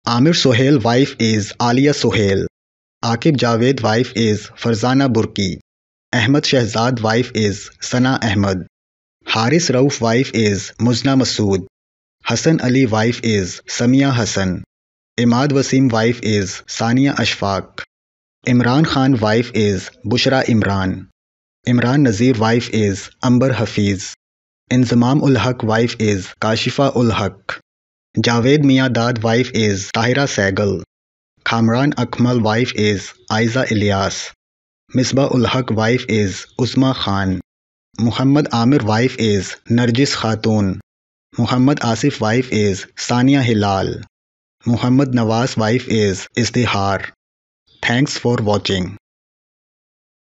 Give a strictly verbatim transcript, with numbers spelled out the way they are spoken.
Amir Sohail wife is Alia Sohail. Akib Javed wife is Farzana Burki. Ahmad Shahzad wife is Sana Ahmad. Haris Rauf wife is Muzna Masood. Hassan Ali wife is Samia Hassan. Imad Wasim wife is Sania Ashfaq. Imran Khan wife is Bushra Imran. Imran Nazir wife is Amber Hafiz. Inzamam ul Haq wife is Kashifa ul Haq. Javed Miadad wife is Tahira Sehgal. Kamran Akmal wife is Aiza Ilyas. Misbah ul Haq wife is Uzma Khan. Muhammad Amir wife is Narjis Khatun. Muhammad Asif wife is Sania Hilal. Muhammad Nawaz wife is Izdihar. Thanks for watching.